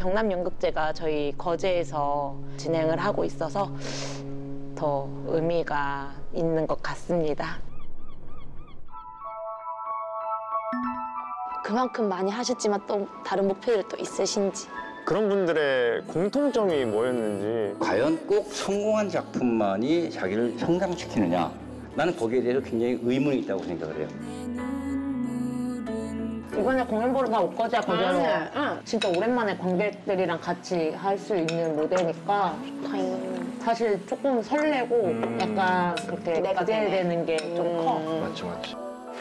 경남연극제가 저희 거제에서 진행을 하고 있어서 더 의미가 있는 것 같습니다. 그만큼 많이 하셨지만 또 다른 목표들 또 있으신지. 그런 분들의 공통점이 뭐였는지. 과연 꼭 성공한 작품만이 자기를 성장시키느냐? 나는 거기에 대해서 굉장히 의문이 있다고 생각을 해요. 이번에 공연 보러 다 올 거죠, 거제로. 진짜 오랜만에 관객들이랑 같이 할 수 있는 무대니까 사실 조금 설레고 약간 그렇게 기대되는 게 좀 커. 맞지, 맞지.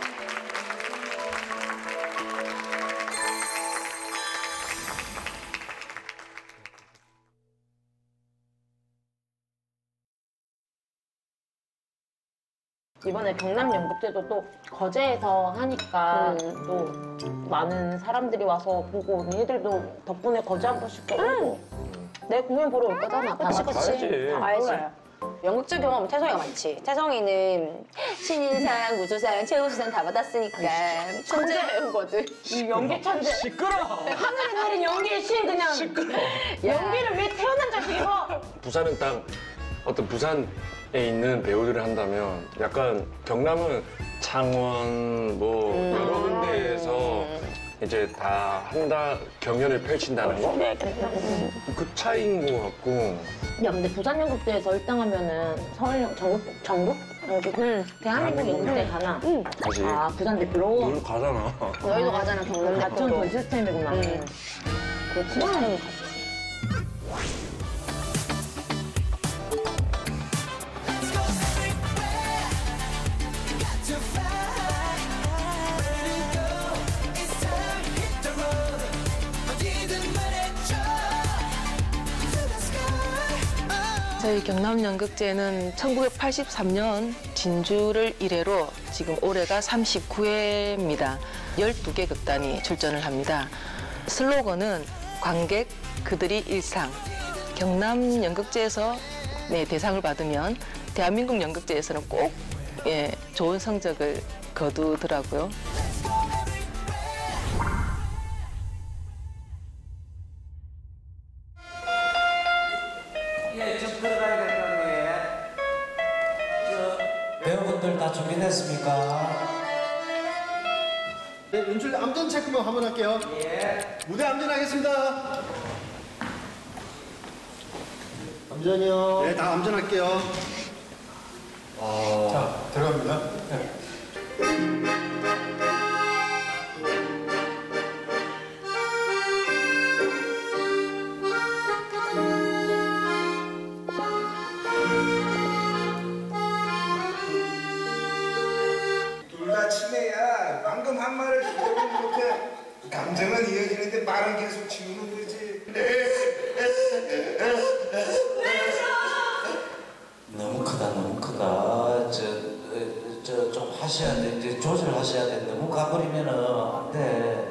이번에 경남연극제도 또 거제에서 하니까 또 많은 사람들이 와서 보고 니들도 덕분에 거제 한 번씩 또 오고 내 공연 보러 올 거잖아. 그치. 다 알지. 연극제 경험은 태성이가 많지. 태성이는 신인상, 무주상, 최우수상 다 받았으니까 천재 배우거든. 이 연기 천재. 시끄러워. 하늘에 내린 연기의 신 그냥. 시끄러워. 연기를 왜 태어난 자식이고. 부산은 딱 어떤 부산에 있는 배우들을 한다면 약간 경남은 창원 뭐 여러 군데에서 이제 다 한다 경연을 펼친다는 거? 그 차이인 것 같고. 야 근데 부산연극제에서 1등 하면은 서울 전국? 대한민국 연극제 가나? 가지. 아 부산 대표로? 늘 가잖아. 너희도 가잖아, 경남 같은 대표로. 그 시스템이구나. 그 시스템이 같지. 저희 경남연극제는 1983년 진주를 이래로 지금 올해가 39회입니다. 12개 극단이 출전을 합니다. 슬로건은 관객 그들이 일상. 경남연극제에서 대상을 받으면 대한민국 연극제에서는 꼭 좋은 성적을 거두더라고요. 배우분들 다 준비됐습니까? 네, 연출 암전 체크만 한번 할게요. 예. 무대 암전하겠습니다. 암전이요. 네, 다 암전할게요. 자, 들어갑니다. 네. 치매야. 방금 한 말을 기억을 못해. 감정은 이어지는데 말은 계속 지우는 거지. 너무 크다, 너무 크다. 좀 하셔야 돼. 이제 조절하셔야 돼. 너무 가버리면은 안 돼.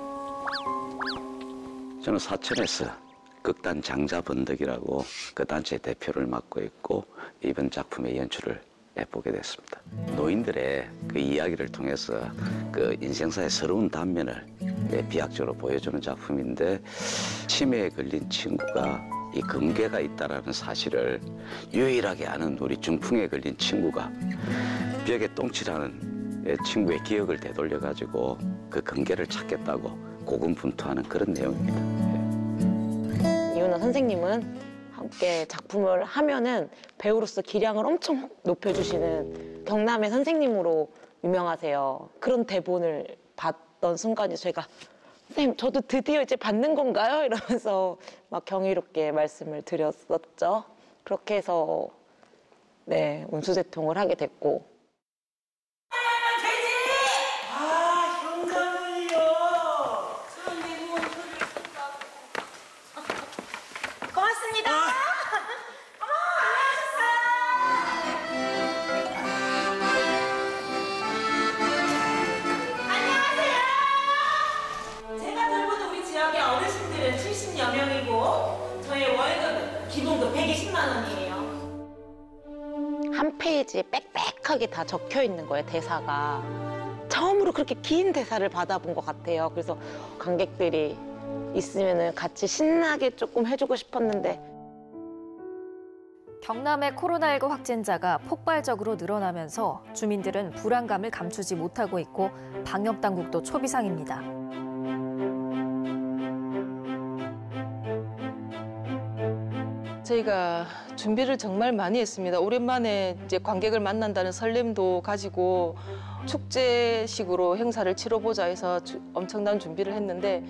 저는 사천에서 극단 장자번덕이라고 그 단체 대표를 맡고 있고 이번 작품의 연출을 해보게 됐습니다. 노인들의 그 이야기를 통해서 그 인생사의 새로운 단면을 비약적으로 보여주는 작품인데 치매에 걸린 친구가 이 금괴가 있다라는 사실을 유일하게 아는 우리 중풍에 걸린 친구가 벽에 똥칠하는 친구의 기억을 되돌려가지고 그 금괴를 찾겠다고 고군분투하는 그런 내용입니다. 이윤아 선생님은 함께 작품을 하면은 배우로서 기량을 엄청 높여주시는 경남의 선생님으로 유명하세요. 그런 대본을 봤던 순간에 저희가 선생님 저도 드디어 이제 받는 건가요? 이러면서 막 경이롭게 말씀을 드렸었죠. 그렇게 해서 운수대통을 하게 됐고. 고맙습니다. 안녕하세요. 제가 돌보는 우리 지역의 어르신들은 70여 명이고 저의 월급 기본도 120만 원이에요. 한 페이지에 빽빽하게 다 적혀 있는 거예요, 대사가. 처음으로 그렇게 긴 대사를 받아본 것 같아요. 그래서 관객들이 있으면은 같이 신나게 조금 해주고 싶었는데 경남의 코로나19 확진자가 폭발적으로 늘어나면서 주민들은 불안감을 감추지 못하고 있고 방역 당국도 초비상입니다. 저희가 준비를 정말 많이 했습니다. 오랜만에 이제 관객을 만난다는 설렘도 가지고 축제식으로 행사를 치러보자 해서 엄청난 준비를 했는데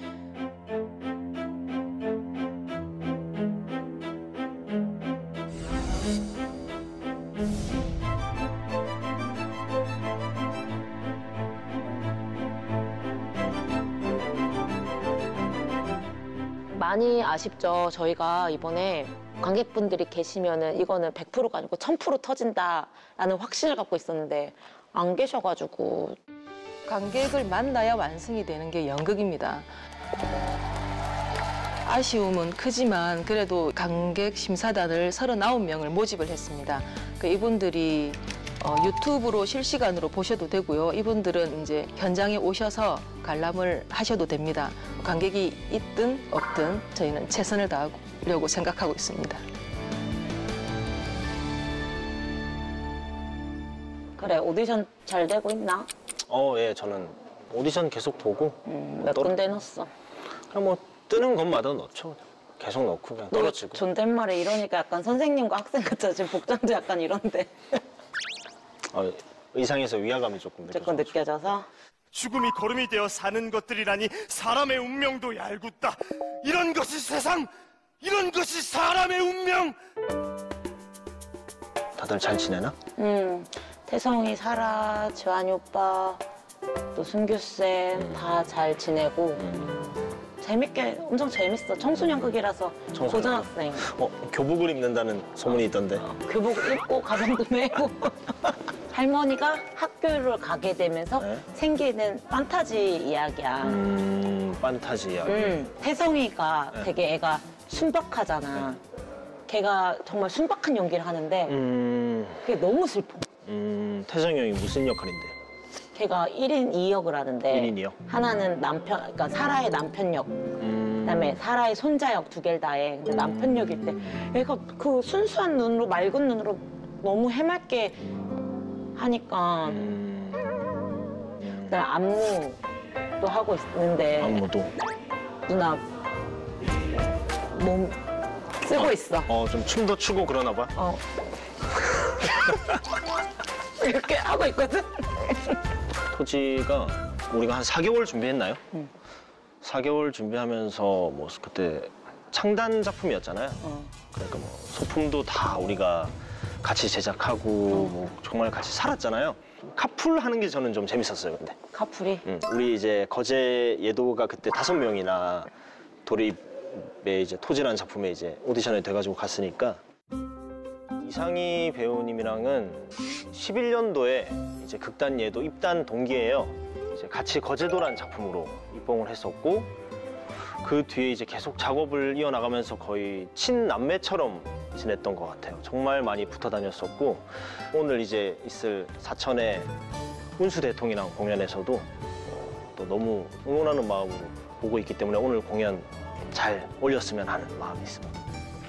많이 아쉽죠. 저희가 이번에 관객분들이 계시면은 이거는 100%가 아니고 1000% 터진다라는 확신을 갖고 있었는데 안 계셔가지고 관객을 만나야 완성이 되는 게 연극입니다. 아쉬움은 크지만 그래도 관객 심사단을 39명을 모집을 했습니다. 이분들이 유튜브로 실시간으로 보셔도 되고요. 이분들은 이제 현장에 오셔서 관람을 하셔도 됩니다. 관객이 있든 없든 저희는 최선을 다하려고 생각하고 있습니다. 그래, 오디션 잘 되고 있나? 예, 저는 오디션 계속 보고 몇 군데 넣었어? 그냥 뭐 뜨는 것마다 넣죠. 계속 넣고 그냥 떨어지고. 존댓말에 이러니까 약간 선생님과 학생 같아. 지금 복장도 약간 이런데. 의상에서 위화감이 조금 느껴져서? 죽음이 걸음이 되어 사는 것들이라니 사람의 운명도 얄궂다. 이런 것이 세상, 이런 것이 사람의 운명. 다들 잘 지내나? 태성이, 사라, 지환이 오빠, 또 순규쌤 다 잘 지내고 재밌게, 엄청 재밌어. 청소년극이라서 고등학생. 교복을 입는다는 소문이 있던데. 교복 입고 가방도 메고. 할머니가 학교를 가게 되면서 생기는 판타지 이야기야. 판타지 이야기. 태성이가 되게 애가 순박하잖아. 걔가 정말 순박한 연기를 하는데 그게 너무 슬퍼. 태성이 형이 무슨 역할인데? 걔가 1인 2역을 하는데 1인 2역? 하나는 그러니까 사라의 남편 역, 그다음에 사라의 손자 역 두 개를 다 해. 근데 남편 역일 때 얘가 그 순수한 눈으로, 맑은 눈으로 너무 해맑게 하니까 그다음에 안무도 하고 있는데 안무도? 누나 몸 쓰고 있어. 좀 춤도 추고 그러나 봐? 이렇게 하고 있거든? 토지가 우리가 한 4개월 준비했나요? 4개월 준비하면서 뭐 그때 창단 작품이었잖아요. 그러니까 뭐 소품도 다 우리가 같이 제작하고 뭐 정말 같이 살았잖아요. 카풀 하는 게 저는 좀 재밌었어요, 근데. 카풀이? 우리 이제 거제 예도가 그때 5명이나 도립의 이제 토지라는 작품에 이제 오디션에 돼가지고 갔으니까 이상희 배우님이랑은 11년도에 이제 극단 예도 입단 동기예요. 이제 같이 거제도라는 작품으로 입봉을 했었고 그 뒤에 이제 계속 작업을 이어나가면서 거의 친남매처럼 지냈던 것 같아요. 정말 많이 붙어 다녔었고 오늘 이제 있을 사천의 운수 대통이랑 공연에서도 또 너무 응원하는 마음으로 보고 있기 때문에 오늘 공연 잘 올렸으면 하는 마음이 있습니다.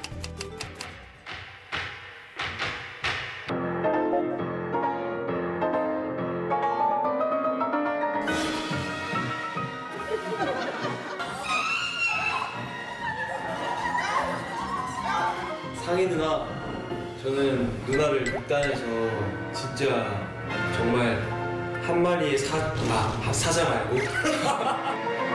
상희 누나, 저는 누나를 극단에서 진짜 정말 한 마리의 사자 말고